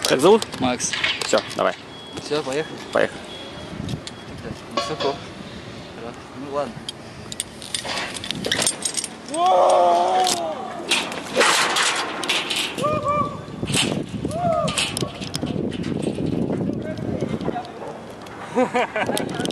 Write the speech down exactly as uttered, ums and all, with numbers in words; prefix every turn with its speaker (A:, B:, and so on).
A: Как зовут?
B: Макс.
A: Все, давай.
B: Все, поехали.
A: Поехали.
B: Высоко. Ну ладно.
C: Ha ha ha.